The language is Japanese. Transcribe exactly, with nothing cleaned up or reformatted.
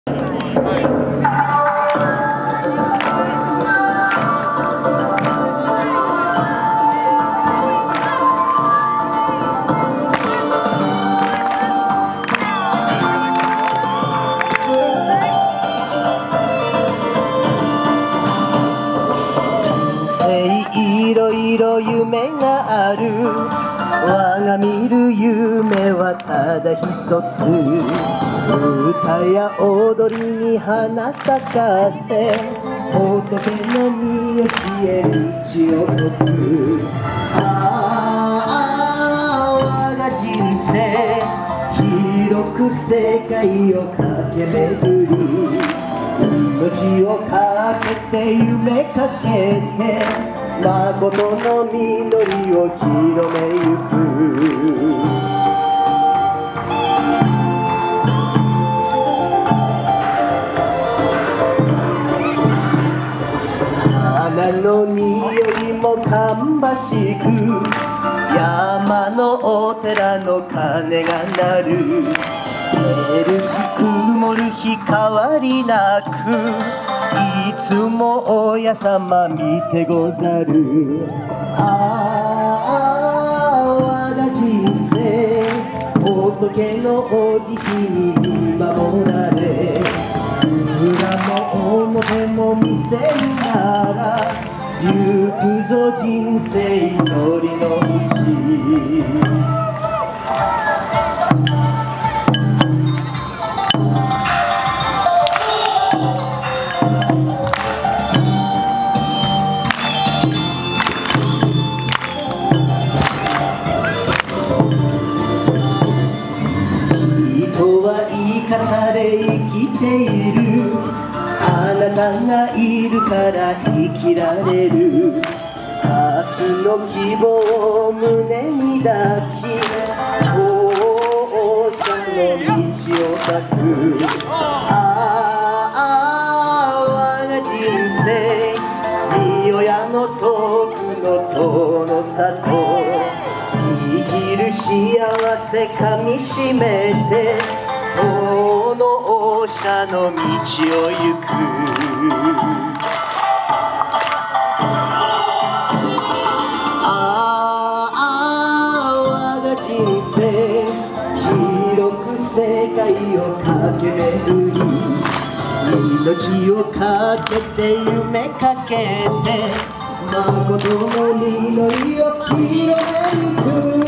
いろいろ夢がある。我が見る夢はただ一つ。歌や踊りに花咲かせ、仏の見教え道を解く。ああ我が人生、広く世界を駆け巡り、命をかけて夢かけて、誠の実りを広めゆく。花の実よりも芳しく、山のお寺の鐘が鳴る。晴れる日曇る日変わりなく、いつも親様見てござる。ああ我が人生、仏のお慈悲に見守られ、裏も表も見せるなら、行くぞ人生祈りの道。生かされ生きている。あなたがいるから生きられる。明日の希望を胸に抱き、放射の道を書く。ああ我が人生、三親の遠くの遠の里、生きる幸せかみしめて、遠の王者の道を行く。ああ我が人生、広く世界を駆け巡り、命をかけて夢かけて、誠の実りを広めゆく。